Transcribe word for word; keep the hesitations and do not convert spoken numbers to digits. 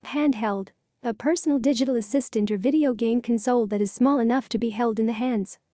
Handheld. A personal digital assistant or video game console that is small enough to be held in the hands.